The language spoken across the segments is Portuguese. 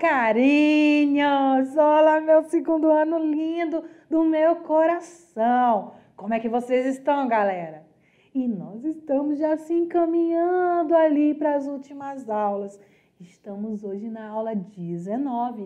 carinhos! Olá, meu segundo ano lindo do meu coração! Como é que vocês estão, galera? E nós estamos já se encaminhando ali para as últimas aulas. Estamos hoje na aula 19.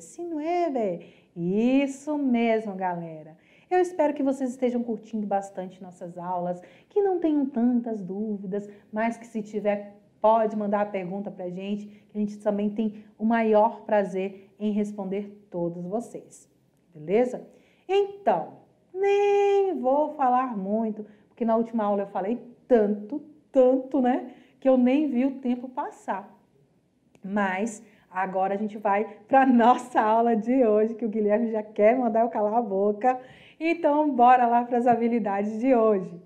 Isso mesmo, galera. Eu espero que vocês estejam curtindo bastante nossas aulas, que não tenham tantas dúvidas, mas que se tiver, pode mandar a pergunta para a gente, que a gente também tem o maior prazer em responder todos vocês, beleza? Então, nem vou falar muito, porque na última aula eu falei tanto, né, que eu nem vi o tempo passar. Mas agora a gente vai para a nossa aula de hoje, que o Guilherme já quer mandar eu calar a boca. Então, bora lá para as habilidades de hoje.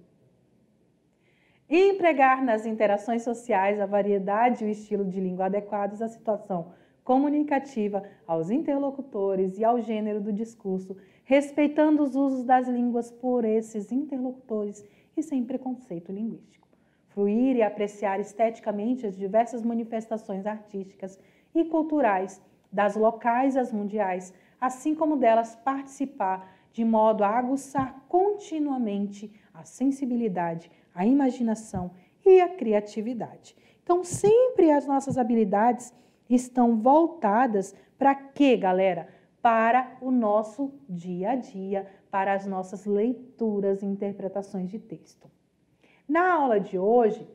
Empregar nas interações sociais a variedade e o estilo de língua adequados à situação comunicativa, aos interlocutores e ao gênero do discurso, respeitando os usos das línguas por esses interlocutores e sem preconceito linguístico. Fruir e apreciar esteticamente as diversas manifestações artísticas e culturais, das locais às mundiais, assim como delas participar de modo a aguçar continuamente a sensibilidade, a imaginação e a criatividade. Então, sempre as nossas habilidades estão voltadas para quê, galera? Para o nosso dia a dia, para as nossas leituras e interpretações de texto. Na aula de hoje,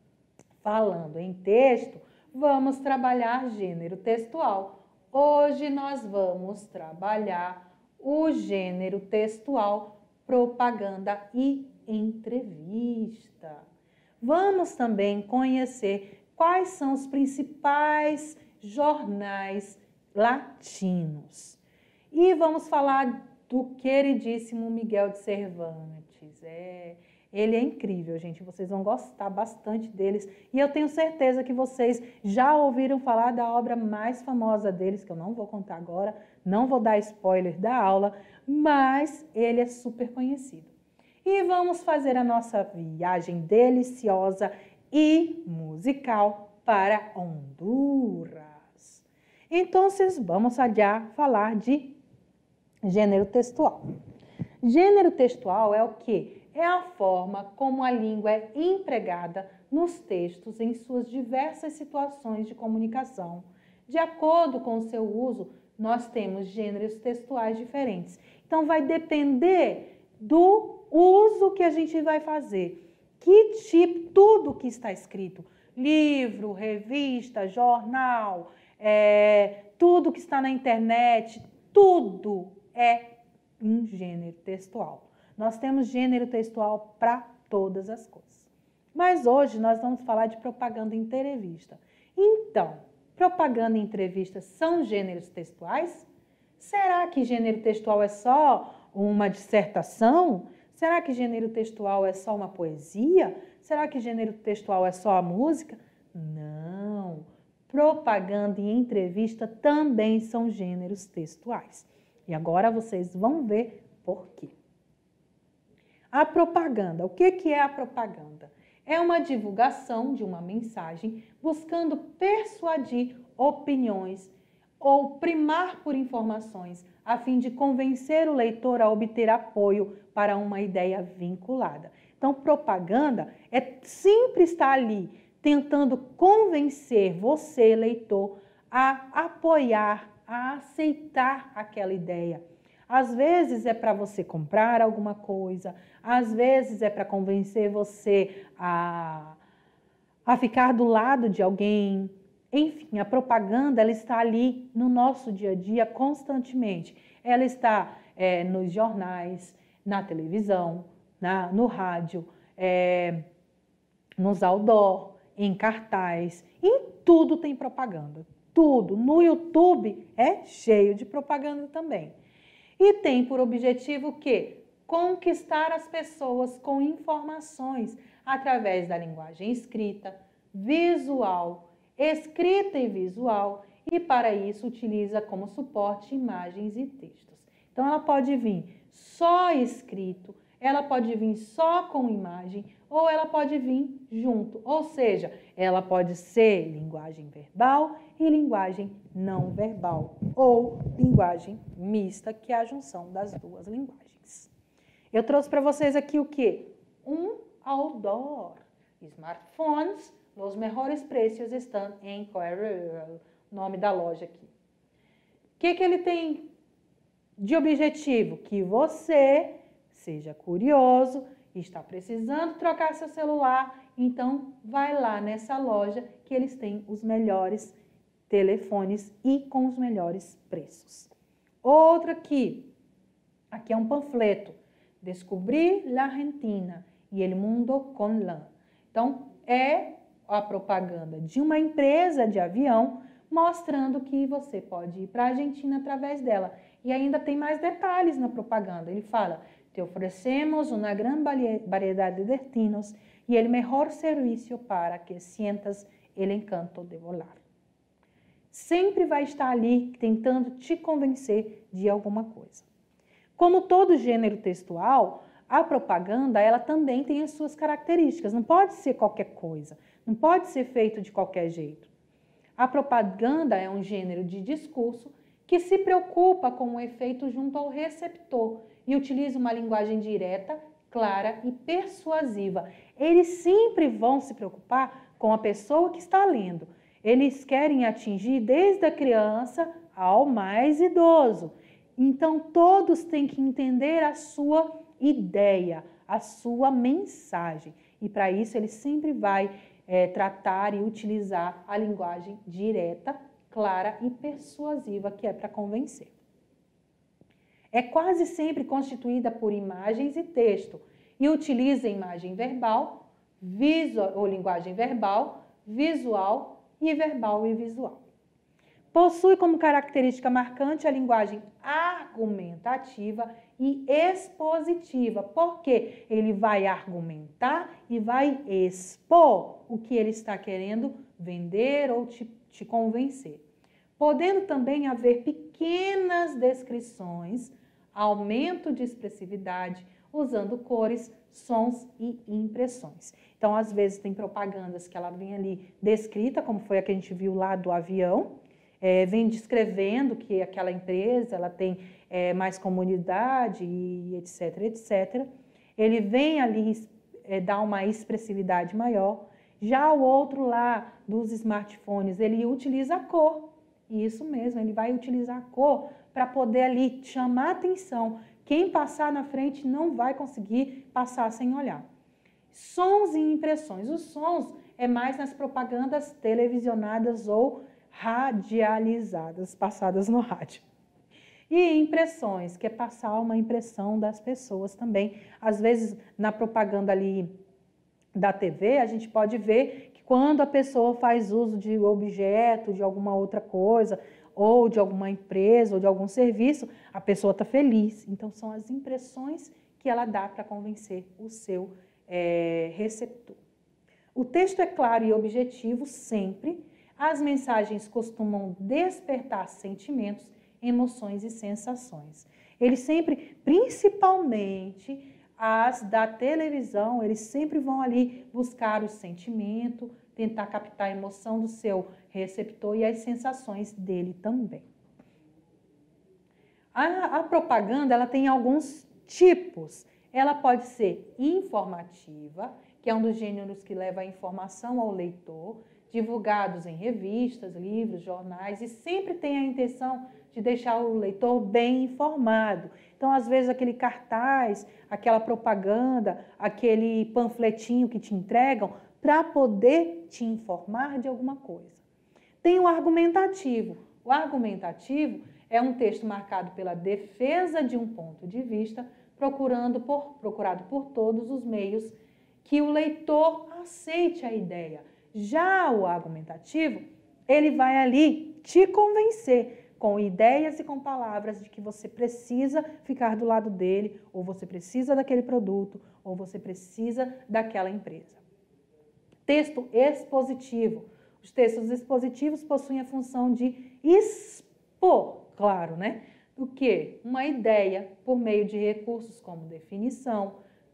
falando em texto, vamos trabalhar gênero textual. Hoje nós vamos trabalhar o gênero textual, propaganda e entrevista. Vamos também conhecer quais são os principais jornais latinos. E vamos falar do queridíssimo Miguel de Cervantes. Ele é incrível, gente. Vocês vão gostar bastante deles. E eu tenho certeza que vocês já ouviram falar da obra mais famosa deles, que eu não vou contar agora, não vou dar spoiler da aula, mas ele é super conhecido. E vamos fazer a nossa viagem deliciosa e musical para Honduras. Então, vamos já falar de gênero textual. Gênero textual é o quê? É a forma como a língua é empregada nos textos em suas diversas situações de comunicação. De acordo com o seu uso, nós temos gêneros textuais diferentes. Então, vai depender do uso que a gente vai fazer. Que tipo, tudo que está escrito, livro, revista, jornal, tudo que está na internet, tudo é um gênero textual. Nós temos gênero textual para todas as coisas. Mas hoje nós vamos falar de propaganda e entrevista. Então, propaganda e entrevista são gêneros textuais? Será que gênero textual é só uma dissertação? Será que gênero textual é só uma poesia? Será que gênero textual é só a música? Não. Propaganda e entrevista também são gêneros textuais. E agora vocês vão ver por quê. A propaganda. O que é a propaganda? É uma divulgação de uma mensagem buscando persuadir opiniões ou primar por informações a fim de convencer o leitor a obter apoio para uma ideia vinculada. Então, propaganda sempre estar ali tentando convencer você, leitor, a apoiar, a aceitar aquela ideia. Às vezes é para você comprar alguma coisa, às vezes é para convencer você a ficar do lado de alguém. Enfim, a propaganda ela está ali no nosso dia a dia constantemente. Ela está nos jornais, na televisão, no rádio, nos outdoor, em cartaz. Em tudo tem propaganda. Tudo. No YouTube é cheio de propaganda também. E tem por objetivo o quê? Conquistar as pessoas com informações através da linguagem escrita, visual, escrita e visual, e para isso utiliza como suporte imagens e textos. Então ela pode vir só escrito, ela pode vir só com imagem ou ela pode vir junto. Ou seja, ela pode ser linguagem verbal e linguagem não verbal, ou linguagem mista, que é a junção das duas linguagens. Eu trouxe para vocês aqui o quê? Um outdoor. Smartphones, os melhores preços estão em Coral, nome da loja aqui. O que ele tem de objetivo? Que você seja curioso, está precisando trocar seu celular, então vai lá nessa loja que eles têm os melhores telefones e com os melhores preços. Outra aqui é um panfleto, Descobrir la Argentina e el mundo con la. Então, é a propaganda de uma empresa de avião mostrando que você pode ir para a Argentina através dela. E ainda tem mais detalhes na propaganda. Ele fala, te oferecemos uma grande variedade de destinos e o melhor serviço para que sientas o encanto de volar. Sempre vai estar ali tentando te convencer de alguma coisa. Como todo gênero textual, a propaganda ela também tem as suas características. Não pode ser qualquer coisa, não pode ser feito de qualquer jeito. A propaganda é um gênero de discurso que se preocupa com o efeito junto ao receptor e utiliza uma linguagem direta, clara e persuasiva. Eles sempre vão se preocupar com a pessoa que está lendo. Eles querem atingir desde a criança ao mais idoso. Então, todos têm que entender a sua ideia, a sua mensagem. E para isso, ele sempre vai tratar e utilizar a linguagem direta, clara e persuasiva, que é para convencer. É quase sempre constituída por imagens e texto e utiliza imagem verbal, ou linguagem verbal, visual e verbal e visual. Possui como característica marcante a linguagem argumentativa e expositiva, porque ele vai argumentar e vai expor o que ele está querendo vender ou te convencer. Podendo também haver pequenas descrições, aumento de expressividade, usando cores, sons e impressões. Então, às vezes, tem propagandas que ela vem ali descrita, como foi a que a gente viu lá do avião, vem descrevendo que aquela empresa ela tem mais comunidade e etc, etc. Ele vem ali dar uma expressividade maior. Já o outro lá dos smartphones, ele utiliza a cor. Isso mesmo, ele vai utilizar a cor para poder ali chamar a atenção. Quem passar na frente não vai conseguir passar sem olhar. Sons e impressões. Os sons é mais nas propagandas televisionadas ou radializadas, passadas no rádio. E impressões, que é passar uma impressão das pessoas também. Às vezes, na propaganda ali da TV, a gente pode ver que quando a pessoa faz uso de objeto, de alguma outra coisa, ou de alguma empresa, ou de algum serviço, a pessoa está feliz. Então, são as impressões que ela dá para convencer o seu receptor. O texto é claro e objetivo sempre. As mensagens costumam despertar sentimentos, emoções e sensações. Eles sempre, principalmente as da televisão, eles sempre vão ali buscar o sentimento, tentar captar a emoção do seu receptor e as sensações dele também. A propaganda ela tem alguns tipos. Ela pode ser informativa, que é um dos gêneros que leva a informação ao leitor, divulgados em revistas, livros, jornais, e sempre tem a intenção de deixar o leitor bem informado. Então, às vezes, aquele cartaz, aquela propaganda, aquele panfletinho que te entregam para poder te informar de alguma coisa. Tem o argumentativo. O argumentativo é um texto marcado pela defesa de um ponto de vista, procurado por todos os meios que o leitor aceite a ideia. Já o argumentativo, ele vai ali te convencer com ideias e com palavras de que você precisa ficar do lado dele, ou você precisa daquele produto, ou você precisa daquela empresa. Texto expositivo. Os textos expositivos possuem a função de expor, claro, né? O quê? Uma ideia por meio de recursos como definição,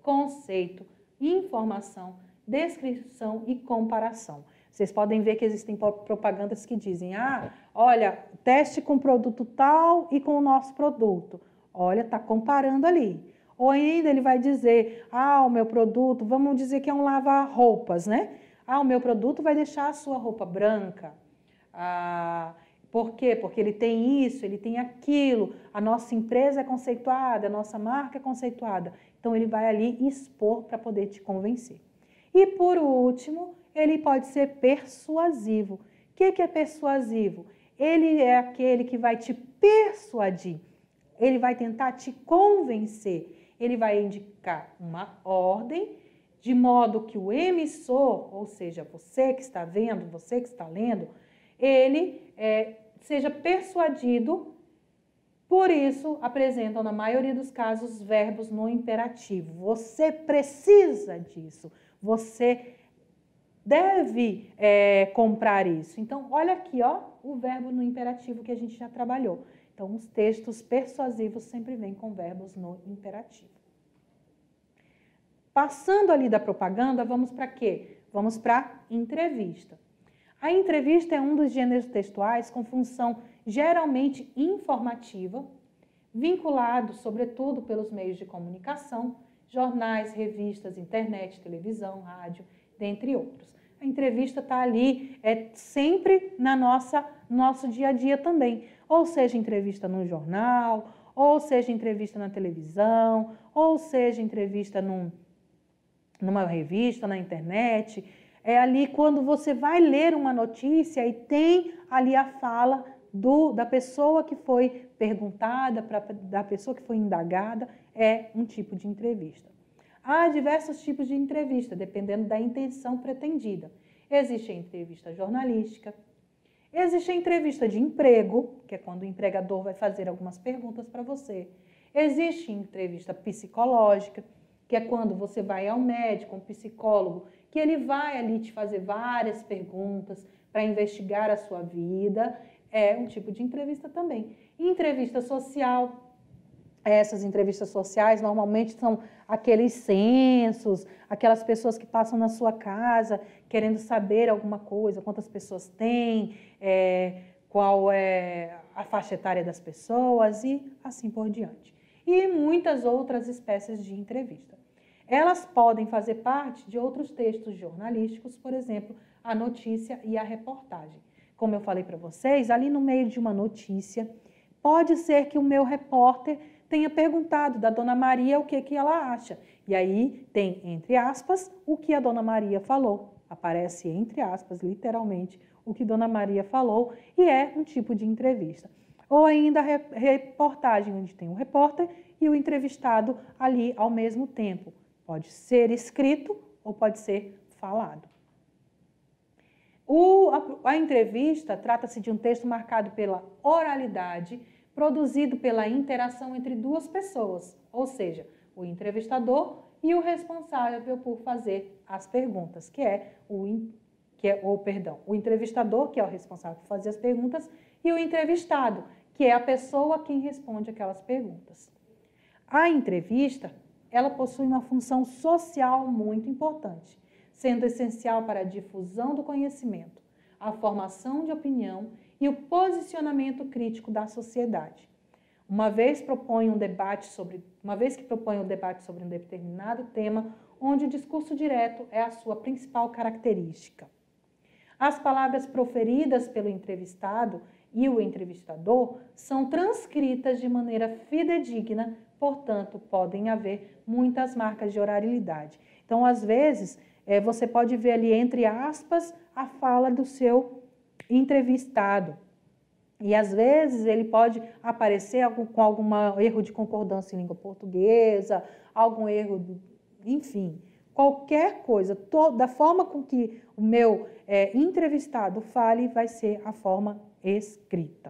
conceito, informação, descrição e comparação. Vocês podem ver que existem propagandas que dizem, olha, teste com o produto tal e com o nosso produto. Olha, está comparando ali. Ou ainda ele vai dizer, o meu produto, vamos dizer que é um lava-roupas, né? O meu produto vai deixar a sua roupa branca. Por quê? Porque ele tem isso, ele tem aquilo, a nossa empresa é conceituada, a nossa marca é conceituada. Então, ele vai ali expor para poder te convencer. E, por último, ele pode ser persuasivo. O que é persuasivo? Ele é aquele que vai te persuadir, ele vai tentar te convencer, ele vai indicar uma ordem, de modo que o emissor, ou seja, você que está vendo, você que está lendo, ele seja persuadido. Por isso, apresentam, na maioria dos casos, verbos no imperativo. Você precisa disso, você deve comprar isso. Então, olha aqui, o verbo no imperativo que a gente já trabalhou. Então, os textos persuasivos sempre vêm com verbos no imperativo. Passando ali da propaganda, vamos para quê? Vamos para a entrevista. A entrevista é um dos gêneros textuais com função geralmente informativa, vinculado, sobretudo, pelos meios de comunicação, jornais, revistas, internet, televisão, rádio, dentre outros. A entrevista está ali, sempre nosso dia a dia também. Ou seja, entrevista no jornal, ou seja, entrevista na televisão, ou seja, entrevista numa revista, na internet. É ali quando você vai ler uma notícia e tem ali a fala da pessoa que foi perguntada, da pessoa que foi indagada, é um tipo de entrevista. Há diversos tipos de entrevista, dependendo da intenção pretendida. Existe a entrevista jornalística, existe a entrevista de emprego, que é quando o empregador vai fazer algumas perguntas para você. Existe a entrevista psicológica, que é quando você vai ao médico, um psicólogo, que ele vai ali te fazer várias perguntas para investigar a sua vida. É um tipo de entrevista também. Entrevista social. Essas entrevistas sociais normalmente são aqueles censos, aquelas pessoas que passam na sua casa querendo saber alguma coisa, quantas pessoas tem, qual é a faixa etária das pessoas e assim por diante. E muitas outras espécies de entrevista. Elas podem fazer parte de outros textos jornalísticos, por exemplo, a notícia e a reportagem. Como eu falei para vocês, ali no meio de uma notícia, pode ser que o meu repórter tenha perguntado da Dona Maria o que ela acha. E aí tem, entre aspas, o que a Dona Maria falou. Aparece entre aspas, literalmente, o que Dona Maria falou e é um tipo de entrevista. Ou ainda reportagem, onde tem o repórter e o entrevistado ali ao mesmo tempo. Pode ser escrito ou pode ser falado. A entrevista trata-se de um texto marcado pela oralidade, produzido pela interação entre duas pessoas, ou seja, o entrevistador e o responsável por fazer as perguntas, o entrevistador, que é o responsável por fazer as perguntas, e o entrevistado, que é a pessoa quem responde aquelas perguntas. A entrevista, ela possui uma função social muito importante, sendo essencial para a difusão do conhecimento, a formação de opinião e o posicionamento crítico da sociedade. Uma vez que propõe um debate sobre um determinado tema, onde o discurso direto é a sua principal característica. As palavras proferidas pelo entrevistado e o entrevistador são transcritas de maneira fidedigna, portanto, podem haver muitas marcas de oralidade. Então, às vezes, você pode ver ali, entre aspas, a fala do seu entrevistado. E, às vezes, ele pode aparecer com algum erro de concordância em língua portuguesa, algum erro, enfim, qualquer coisa. Da forma com que o meu entrevistado fale, vai ser a forma escrita.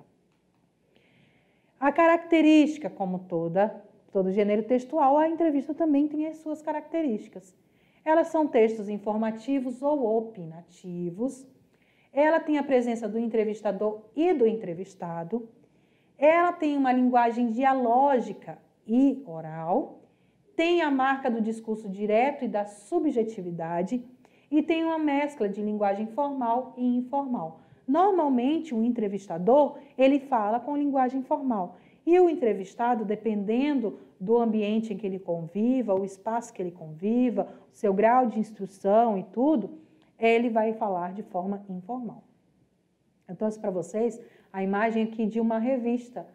A característica, como todo gênero textual, a entrevista também tem as suas características. Elas são textos informativos ou opinativos. Ela tem a presença do entrevistador e do entrevistado. Ela tem uma linguagem dialógica e oral. tem a marca do discurso direto e da subjetividade e tem uma mescla de linguagem formal e informal. Normalmente, o entrevistador, ele fala com linguagem formal e o entrevistado, dependendo do ambiente em que ele conviva, o espaço que ele conviva, o seu grau de instrução e tudo, ele vai falar de forma informal. Eu trouxe para vocês a imagem aqui de uma revista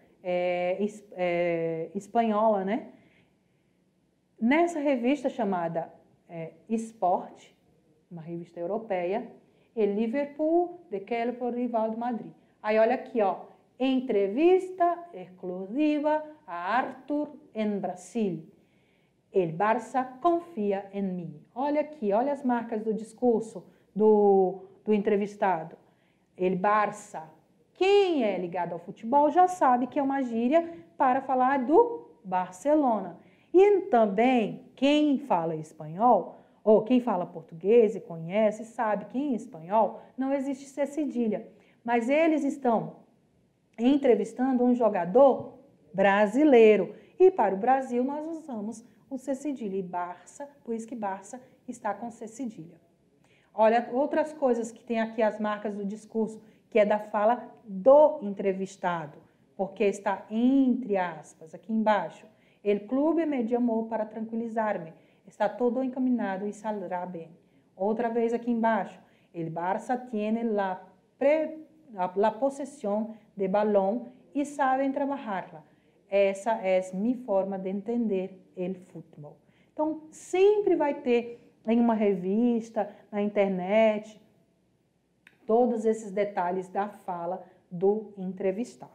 espanhola, né? Nessa revista chamada Sport, uma revista europeia, El Liverpool de Kelpo Rival de Madrid. Aí olha aqui, ó, entrevista exclusiva a Arthur em Brasil. El Barça confia em mim. Olha aqui, olha as marcas do discurso do entrevistado. El Barça, quem é ligado ao futebol já sabe que é uma gíria para falar do Barcelona. E também, quem fala espanhol, ou quem fala português e conhece, sabe que em espanhol não existe C cedilha. Mas eles estão entrevistando um jogador brasileiro. E para o Brasil nós usamos o C cedilha. E Barça, por isso que Barça está com C cedilha. Olha, outras coisas que tem aqui as marcas do discurso, que é da fala do entrevistado, porque está entre aspas, aqui embaixo. El clube me chamou para tranquilizar-me. Está todo encaminado e saldrá bem. Outra vez aqui embaixo. El Barça tiene la posesión de balón y saben trabajarla. Essa é minha forma de entender el futebol. Então, sempre vai ter em uma revista, na internet, todos esses detalhes da fala do entrevistado.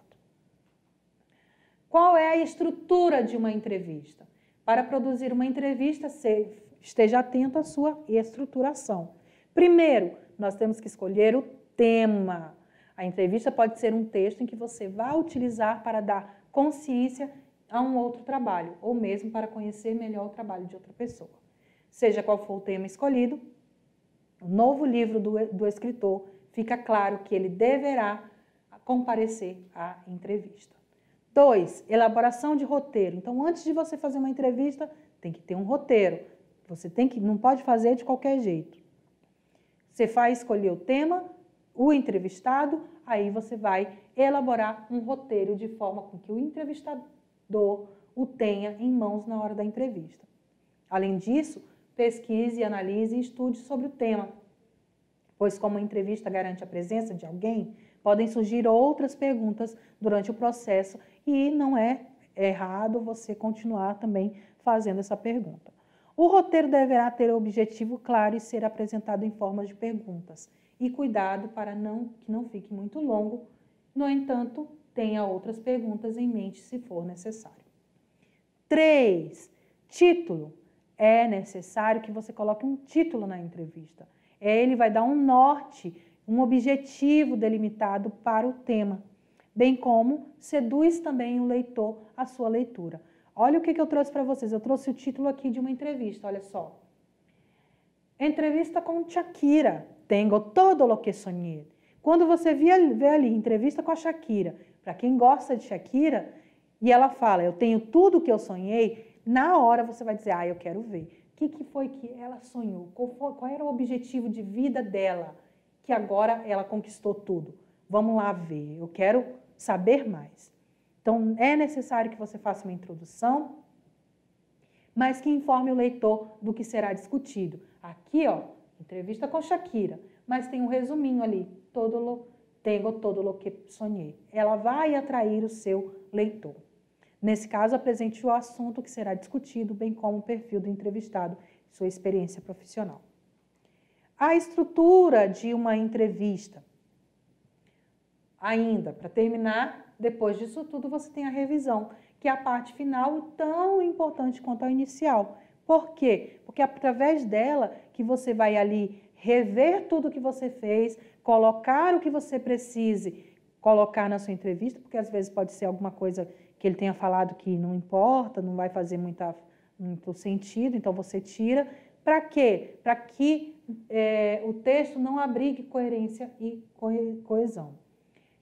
Qual é a estrutura de uma entrevista? Para produzir uma entrevista, esteja atento à sua estruturação. Primeiro, nós temos que escolher o tema. A entrevista pode ser um texto em que você vai utilizar para dar consciência a um outro trabalho, ou mesmo para conhecer melhor o trabalho de outra pessoa. Seja qual for o tema escolhido, o novo livro do escritor fica claro que ele deverá comparecer à entrevista. 2, elaboração de roteiro. Então, antes de você fazer uma entrevista, tem que ter um roteiro. Você não pode fazer de qualquer jeito. Você vai escolher o tema, o entrevistado, aí você vai elaborar um roteiro de forma com que o entrevistador o tenha em mãos na hora da entrevista. Além disso, pesquise, analise e estude sobre o tema, pois como a entrevista garante a presença de alguém, podem surgir outras perguntas durante o processo e não é errado você continuar também fazendo essa pergunta. O roteiro deverá ter o objetivo claro e ser apresentado em forma de perguntas. E cuidado para que não fique muito longo, no entanto, tenha outras perguntas em mente se for necessário. 3, título. É necessário que você coloque um título na entrevista. Ele vai dar um norte, um objetivo delimitado para o tema, bem como seduz também o leitor à sua leitura. Olha o que eu trouxe para vocês. Eu trouxe o título aqui de uma entrevista, olha só. Entrevista com Shakira. Tengo todo lo que soñé. Quando você vê ali, entrevista com a Shakira, para quem gosta de Shakira, e ela fala, eu tenho tudo que eu sonhei, na hora você vai dizer, eu quero ver. O que foi que ela sonhou? Qual era o objetivo de vida dela? Que agora ela conquistou tudo. Vamos lá ver, eu quero saber mais. Então, é necessário que você faça uma introdução, mas que informe o leitor do que será discutido. Aqui, ó, entrevista com Shakira, mas tem um resuminho ali, tengo todo lo que sonhei. Ela vai atrair o seu leitor. Nesse caso, apresente o assunto que será discutido, bem como o perfil do entrevistado e sua experiência profissional. A estrutura de uma entrevista. Ainda, para terminar, depois disso tudo, você tem a revisão, que é a parte final tão importante quanto a inicial. Por quê? Porque é através dela que você vai ali rever tudo que você fez, colocar o que você precise colocar na sua entrevista, porque às vezes pode ser alguma coisa que ele tenha falado que não importa, não vai fazer muito sentido, então você tira. Para quê? Para que o texto não abrigue coerência e coesão.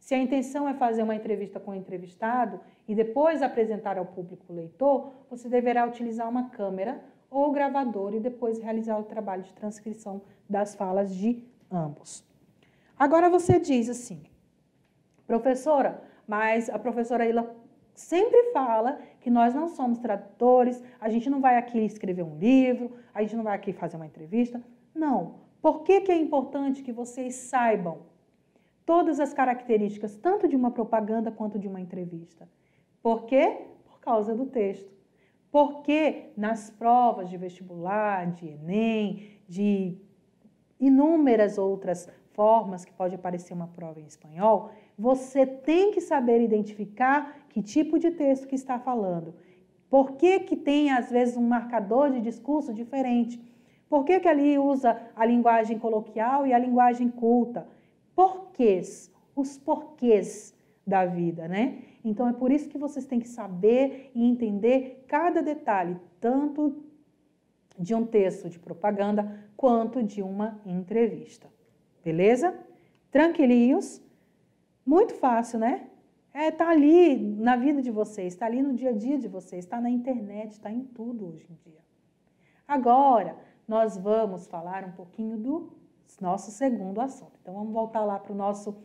Se a intenção é fazer uma entrevista com o entrevistado e depois apresentar ao público leitor, você deverá utilizar uma câmera ou gravador e depois realizar o trabalho de transcrição das falas de ambos. Agora você diz assim, professora, mas a professora Ilha sempre fala que nós não somos tradutores, a gente não vai aqui escrever um livro, a gente não vai aqui fazer uma entrevista. Não. Por que é importante que vocês saibam todas as características, tanto de uma propaganda quanto de uma entrevista? Por quê? Por causa do texto. Porque nas provas de vestibular, de Enem, de inúmeras outras formas que pode aparecer uma prova em espanhol, você tem que saber identificar que tipo de texto que está falando. Por que tem, às vezes, um marcador de discurso diferente? Por que ali usa a linguagem coloquial e a linguagem culta? Porquês, os porquês da vida, né? Então, é por isso que vocês têm que saber e entender cada detalhe, tanto de um texto de propaganda quanto de uma entrevista. Beleza? Tranquilinhos? Muito fácil, né? Tá ali na vida de vocês, tá ali no dia a dia de vocês, tá na internet, tá em tudo hoje em dia. Agora, nós vamos falar um pouquinho do nosso segundo assunto. Então, vamos voltar lá para o nosso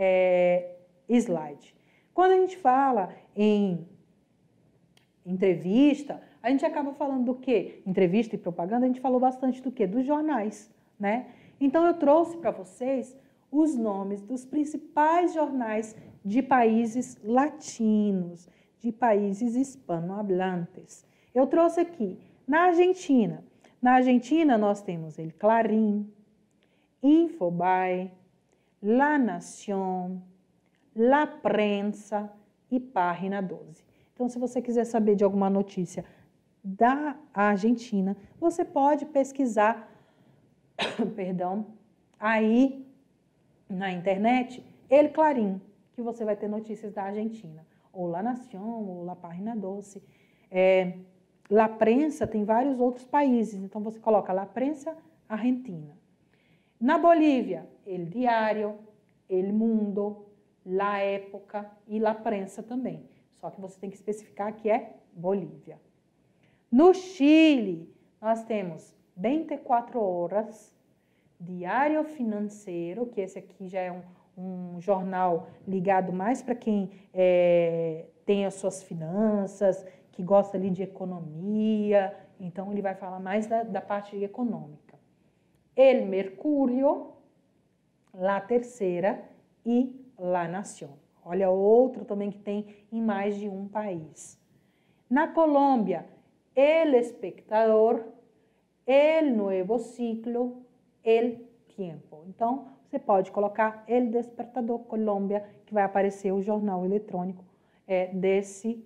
slide. Quando a gente fala em entrevista, a gente acaba falando do quê? Entrevista e propaganda, a gente falou bastante do quê? Dos jornais, né? Então, eu trouxe para vocês os nomes dos principais jornais de países latinos, de países hispanohablantes. Eu trouxe aqui, na Argentina. Na Argentina, nós temos El Clarín, Infobae, La Nación, La Prensa e Página 12. Então, se você quiser saber de alguma notícia da Argentina, você pode pesquisar, perdão, aí na internet, El Clarín, que você vai ter notícias da Argentina, ou La Nación, ou La Página 12. La Prensa tem vários outros países, então você coloca La Prensa Argentina. Na Bolívia, El Diario, El Mundo, La Época e La Prensa também. Só que você tem que especificar que é Bolívia. No Chile, nós temos 24 Horas, Diário Financeiro, que esse aqui já é um jornal ligado mais para quem tem as suas finanças, que gosta ali de economia, então ele vai falar mais da parte econômica. El Mercurio, La Tercera e La Nación. Olha, outro também que tem em mais de um país. Na Colômbia, El Espectador, El Nuevo Ciclo, El Tiempo. Então, você pode colocar El Despertador Colômbia, que vai aparecer o jornal eletrônico desse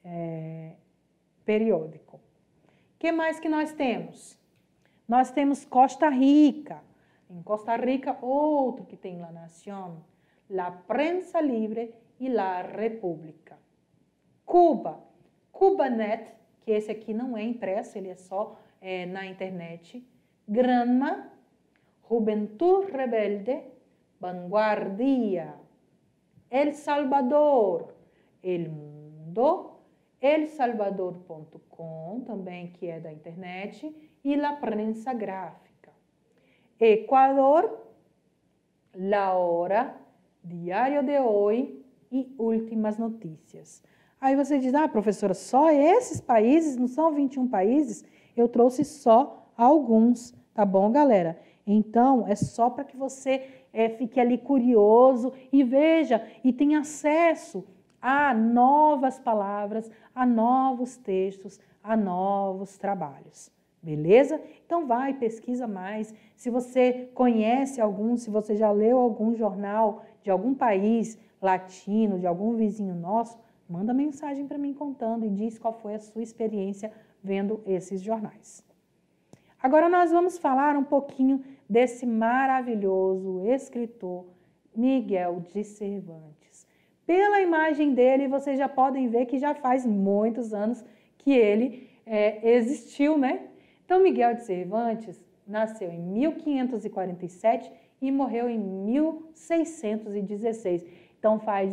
periódico. O que mais que nós temos? Nós temos Costa Rica. Em Costa Rica, outro que tem La Nación, La Prensa Libre e La República. Cuba, Cubanet, que esse aqui não é impresso, ele é só na internet. Granma, Juventud Rebelde, Vanguardia. El Salvador, El Mundo, elsalvador.com, também que é da internet, e La Prensa Gráfica. Equador, La Hora, Diário de Hoy e Últimas Notícias. Aí você diz, professora, só esses países? Não são 21 países? Eu trouxe só alguns, tá bom, galera? Então, é só para que você fique ali curioso e veja e tenha acesso a novas palavras, a novos textos, a novos trabalhos. Beleza? Então vai, pesquisa mais. Se você conhece algum, se você já leu algum jornal de algum país latino, de algum vizinho nosso, manda mensagem para mim contando e diz qual foi a sua experiência vendo esses jornais. Agora nós vamos falar um pouquinho desse maravilhoso escritor Miguel de Cervantes. Pela imagem dele, vocês já podem ver que já faz muitos anos que ele existiu, né? Então, Miguel de Cervantes nasceu em 1547 e morreu em 1616. Então faz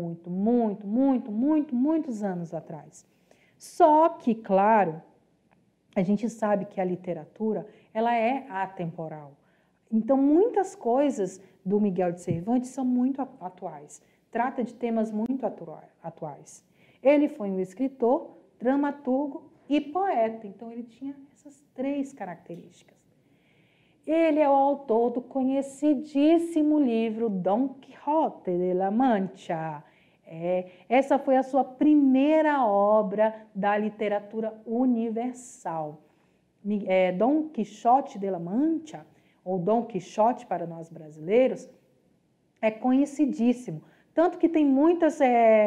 muitos anos atrás. Só que, claro, a gente sabe que a literatura, ela é atemporal. Então, muitas coisas do Miguel de Cervantes são muito atuais. Trata de temas muito atuais. Ele foi um escritor, dramaturgo e poeta. Então, ele tinha essas 3 características. Ele é o autor do conhecidíssimo livro Dom Quixote de la Mancha. Essa foi a sua primeira obra da literatura universal. Dom Quixote de la Mancha, ou Dom Quixote para nós brasileiros, é conhecidíssimo. Tanto que tem muitos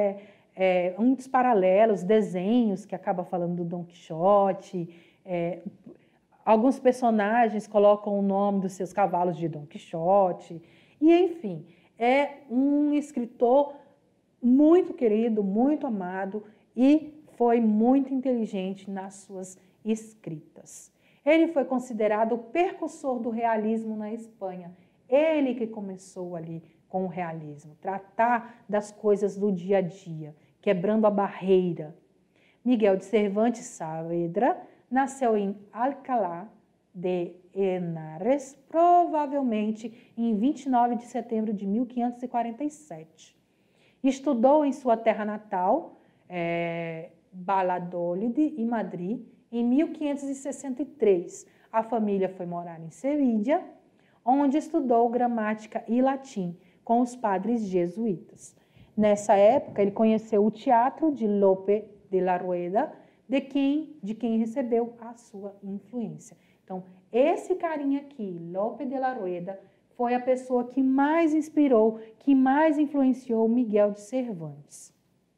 paralelos, desenhos que acabam falando do Dom Quixote. Alguns personagens colocam o nome dos seus cavalos de Dom Quixote. E, enfim, é um escritor muito querido, muito amado e foi muito inteligente nas suas escritas. Ele foi considerado o precursor do realismo na Espanha. Ele que começou ali com o realismo, tratar das coisas do dia a dia, quebrando a barreira. Miguel de Cervantes Saavedra nasceu em Alcalá de Henares, provavelmente em 29 de setembro de 1547. Estudou em sua terra natal, Valladolid e Madrid, em 1563. A família foi morar em Sevilha, onde estudou gramática e latim com os padres jesuítas. Nessa época, ele conheceu o teatro de Lope de la Rueda, de quem recebeu a sua influência. Então, esse carinha aqui, Lope de la Rueda, foi a pessoa que mais inspirou, que mais influenciou Miguel de Cervantes.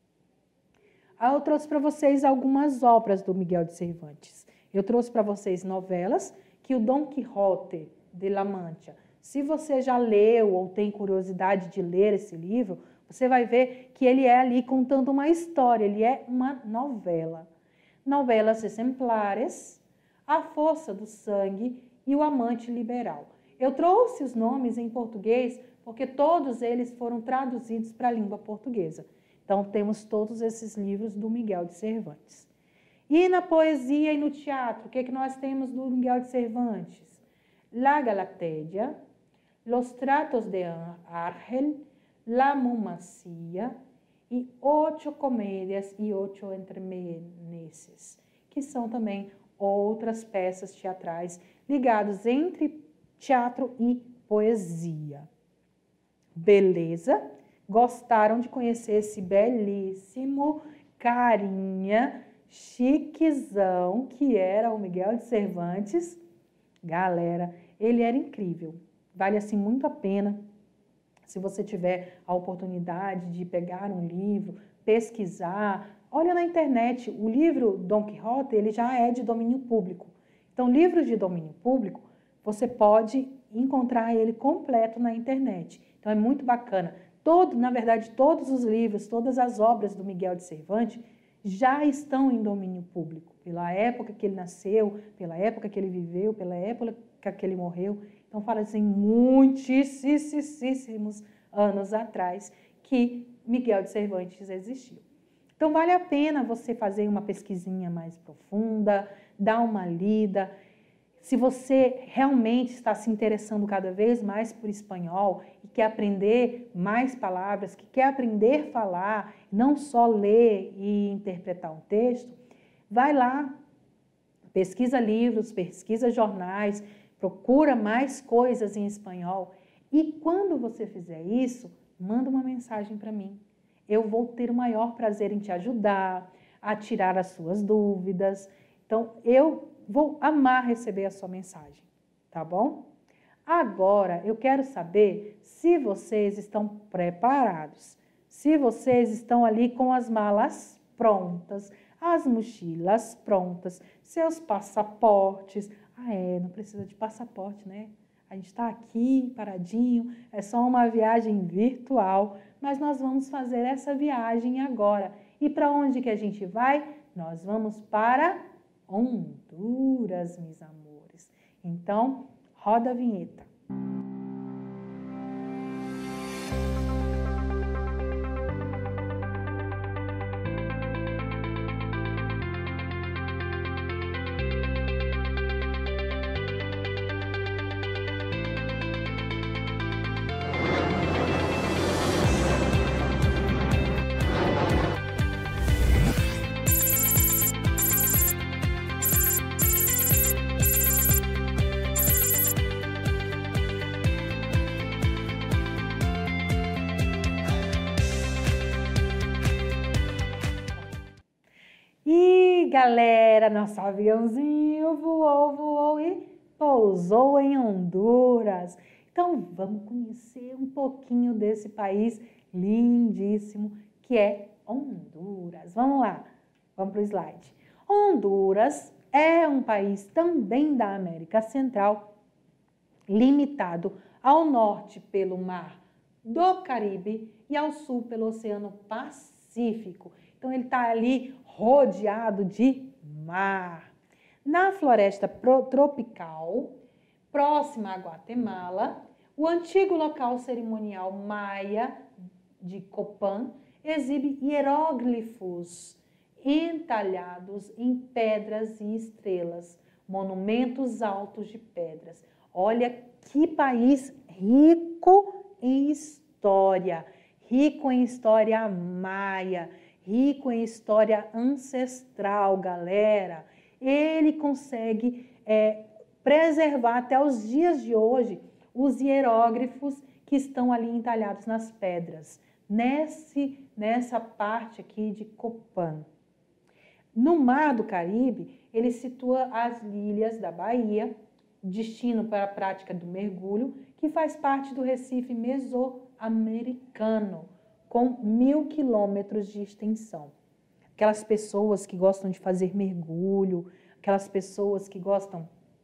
Eu trouxe para vocês algumas obras do Miguel de Cervantes. Eu trouxe para vocês novelas, que o Dom Quixote de la Mancha, se você já leu ou tem curiosidade de ler esse livro, você vai ver que ele é ali contando uma história, ele é uma novela. Novelas exemplares, A Força do Sangue e O Amante Liberal. Eu trouxe os nomes em português porque todos eles foram traduzidos para a língua portuguesa. Então, temos todos esses livros do Miguel de Cervantes. E na poesia e no teatro, o que nós temos do Miguel de Cervantes? La Galatédia, Los Tratos de Argel, La Mumacia e 8 Comédias e 8 Entremeneses, que são também outras peças teatrais ligadas entre teatro e poesia. Beleza? Gostaram de conhecer esse belíssimo carinha chiquezão que era o Miguel de Cervantes? Galera, ele era incrível. Vale assim muito a pena, se você tiver a oportunidade de pegar um livro, pesquisar. Olha na internet, o livro Dom Quixote, ele já é de domínio público. Então, livros de domínio público, você pode encontrar ele completo na internet. Então, é muito bacana. Na verdade, todos os livros, todas as obras do Miguel de Cervantes já estão em domínio público, pela época que ele nasceu, pela época que ele viveu, pela época que ele morreu. Então, fala assim, muitíssimos anos atrás que Miguel de Cervantes existiu. Então, vale a pena você fazer uma pesquisinha mais profunda, dar uma lida. Se você realmente está se interessando cada vez mais por espanhol e quer aprender mais palavras, que quer aprender a falar, não só ler e interpretar um texto, vai lá, pesquisa livros, pesquisa jornais, procura mais coisas em espanhol e quando você fizer isso, manda uma mensagem para mim. Eu vou ter o maior prazer em te ajudar, a tirar as suas dúvidas. Então, eu vou amar receber a sua mensagem, tá bom? Agora, eu quero saber se vocês estão preparados, se vocês estão ali com as malas prontas, as mochilas prontas, seus passaportes. Não precisa de passaporte, né? A gente está aqui paradinho, é só uma viagem virtual, mas nós vamos fazer essa viagem agora. E para onde que a gente vai? Nós vamos para Honduras, meus amores. Então, roda a vinheta. galera, nosso aviãozinho voou e pousou em Honduras. Então, vamos conhecer um pouquinho desse país lindíssimo que é Honduras. Vamos lá, vamos para o slide. Honduras é um país também da América Central, limitado ao norte pelo Mar do Caribe e ao sul pelo Oceano Pacífico. Então, ele está ali rodeado de mar. Na floresta tropical, próxima a Guatemala, o antigo local cerimonial maia de Copán exibe hieróglifos entalhados em pedras e estrelas, monumentos altos de pedras. Olha que país rico em história maia, rico em história ancestral, galera. Ele consegue preservar até os dias de hoje os hieróglifos que estão ali entalhados nas pedras, nessa parte aqui de Copán. No Mar do Caribe, ele situa as ilhas da Bahia, destino para a prática do mergulho, que faz parte do Recife mesoamericano, com 1.000 quilômetros de extensão. Aquelas pessoas que gostam de fazer mergulho, aquelas pessoas que gostam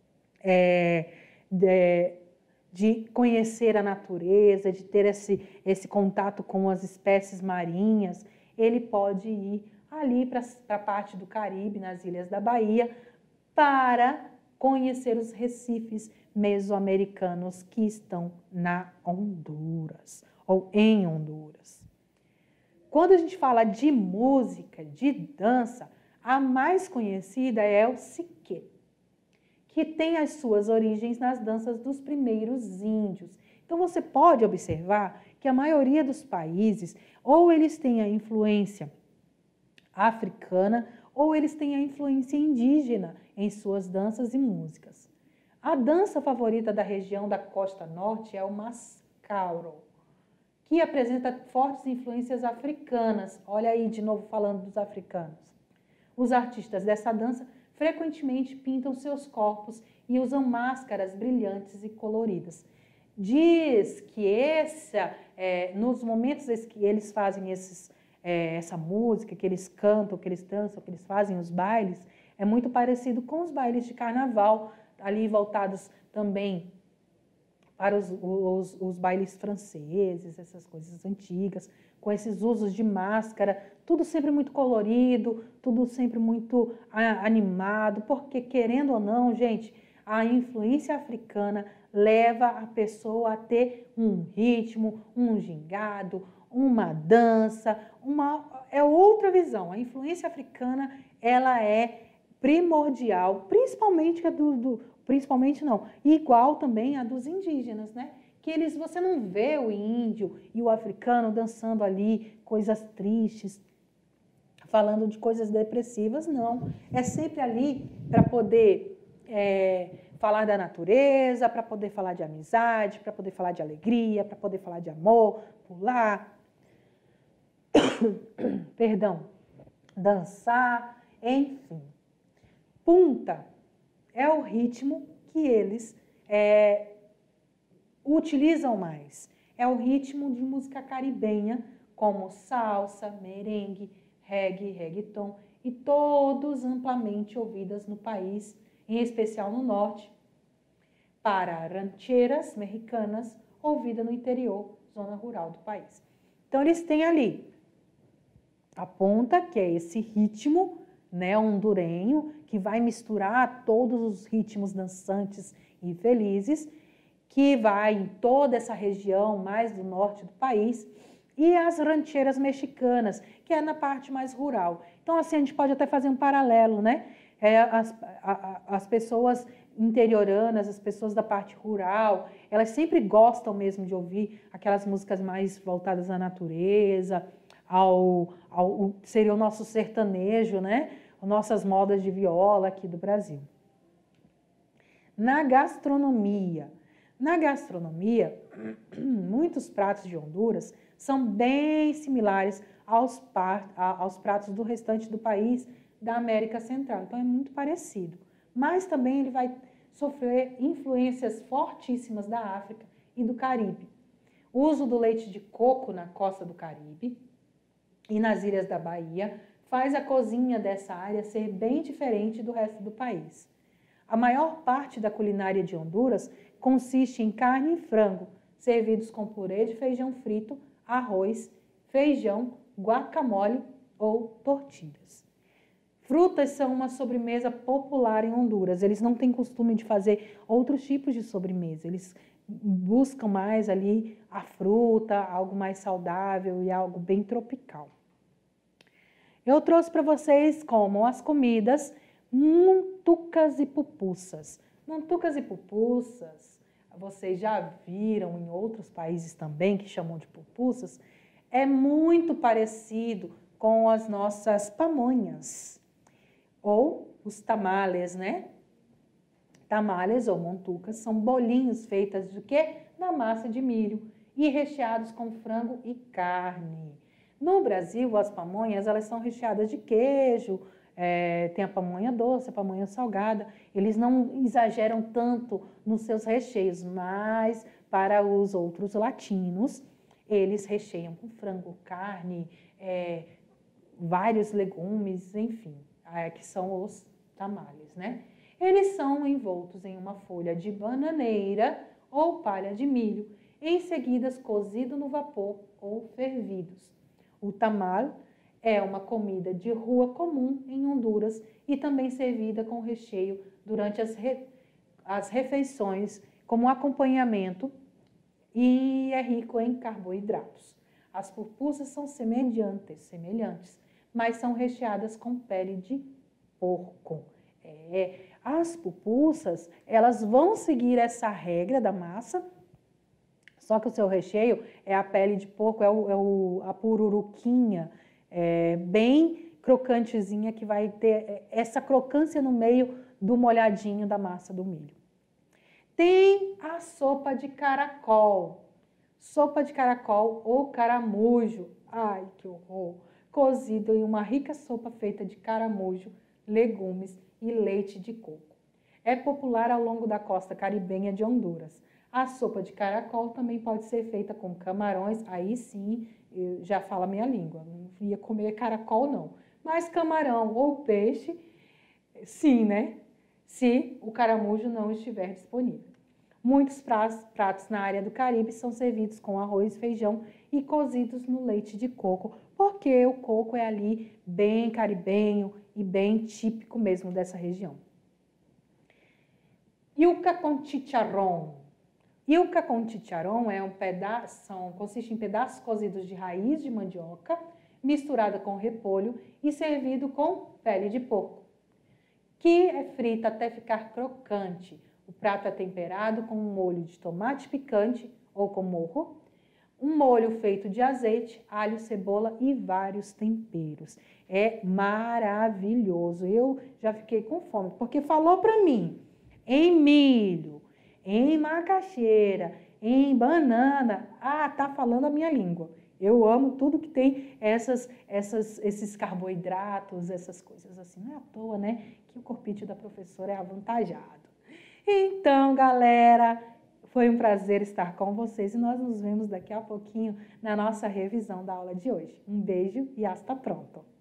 de conhecer a natureza, de ter esse contato com as espécies marinhas, ele pode ir ali para a parte do Caribe, nas ilhas da Bahia, para conhecer os recifes mesoamericanos que estão na Honduras, ou em Honduras. Quando a gente fala de música, de dança, a mais conhecida é o siquê, que tem as suas origens nas danças dos primeiros índios. Então, você pode observar que a maioria dos países, ou eles têm a influência africana, ou eles têm a influência indígena em suas danças e músicas. A dança favorita da região da costa norte é o mascaro, que apresenta fortes influências africanas. Olha aí, de novo falando dos africanos. Os artistas dessa dança frequentemente pintam seus corpos e usam máscaras brilhantes e coloridas. Diz que nos momentos que eles fazem essa música, que eles cantam, que eles dançam, que eles fazem os bailes, é muito parecido com os bailes de carnaval, ali voltados também para os bailes franceses, essas coisas antigas, com esses usos de máscara, tudo sempre muito colorido, tudo sempre muito animado, porque, querendo ou não, gente, a influência africana leva a pessoa a ter um ritmo, um gingado, uma dança, é outra visão. A influência africana, ela é primordial, principalmente igual também a dos indígenas, né? Que você não vê o índio e o africano dançando ali coisas tristes, falando de coisas depressivas, não. É sempre ali para poder falar da natureza, para poder falar de amizade, para poder falar de alegria, para poder falar de amor, pular, perdão, dançar, enfim. Punta é o ritmo que eles utilizam mais. É o ritmo de música caribenha, como salsa, merengue, reggae, reggaeton, e todos amplamente ouvidas no país, em especial no norte, para rancheras mexicanas, ouvida no interior, zona rural do país. Então, eles têm ali a punta, que é esse ritmo, né, hondurenho, que vai misturar todos os ritmos dançantes e felizes, que vai em toda essa região mais do norte do país, e as rancheiras mexicanas, que é na parte mais rural. Então, assim, a gente pode até fazer um paralelo, né? As pessoas interioranas, as pessoas da parte rural, elas sempre gostam mesmo de ouvir aquelas músicas mais voltadas à natureza, seria o nosso sertanejo, né? As nossas modas de viola aqui do Brasil. Na gastronomia, muitos pratos de Honduras são bem similares aos pratos do restante do país, da América Central. Então, é muito parecido. Mas também ele vai sofrer influências fortíssimas da África e do Caribe. O uso do leite de coco na costa do Caribe e nas ilhas da Bahia faz a cozinha dessa área ser bem diferente do resto do país. A maior parte da culinária de Honduras consiste em carne e frango, servidos com purê de feijão frito, arroz, feijão, guacamole ou tortilhas. Frutas são uma sobremesa popular em Honduras. Eles não têm costume de fazer outros tipos de sobremesa. Eles buscam mais ali a fruta, algo mais saudável e algo bem tropical. Eu trouxe para vocês como as comidas muntucas e pupussas. Muntucas e pupussas, vocês já viram em outros países também que chamam de pupussas, é muito parecido com as nossas pamonhas ou os tamales, né? Tamales ou muntucas são bolinhos feitos de quê? Da massa de milho e recheados com frango e carne. No Brasil, as pamonhas, elas são recheadas de queijo, tem a pamonha doce, a pamonha salgada. Eles não exageram tanto nos seus recheios, mas para os outros latinos, eles recheiam com frango, carne, vários legumes, enfim, que são os tamales, né? Eles são envoltos em uma folha de bananeira ou palha de milho, em seguida cozidos no vapor ou fervidos. O tamal é uma comida de rua comum em Honduras e também servida com recheio durante as refeições como acompanhamento e é rico em carboidratos. As pupusas são semelhantes, mas são recheadas com pele de porco. As pupusas, elas vão seguir essa regra da massa, só que o seu recheio é a pele de porco, a pururuquinha, bem crocantezinha, que vai ter essa crocância no meio do molhadinho da massa do milho. Tem a sopa de caracol. Sopa de caracol ou caramujo. Ai, que horror! Cozido em uma rica sopa feita de caramujo, legumes e leite de coco. É popular ao longo da costa caribenha de Honduras. A sopa de caracol também pode ser feita com camarões, aí sim, já fala a minha língua, não ia comer caracol não. Mas camarão ou peixe, sim, né? Se o caramujo não estiver disponível. Muitos pratos na área do Caribe são servidos com arroz, feijão e cozidos no leite de coco, porque o coco é ali bem caribenho e bem típico mesmo dessa região. Yuca com chicharrón. Yuca com chicharrón consiste em pedaços cozidos de raiz de mandioca, misturada com repolho e servido com pele de porco, que é frita até ficar crocante. O prato é temperado com um molho de tomate picante ou com morro, um molho feito de azeite, alho, cebola e vários temperos. É maravilhoso. Eu já fiquei com fome, porque falou para mim em milho, em macaxeira, em banana. Tá falando a minha língua. Eu amo tudo que tem esses carboidratos, essas coisas assim. Não é à toa, né, que o corpite da professora é avantajado. Então, galera, foi um prazer estar com vocês e nós nos vemos daqui a pouquinho na nossa revisão da aula de hoje. Um beijo e hasta pronto!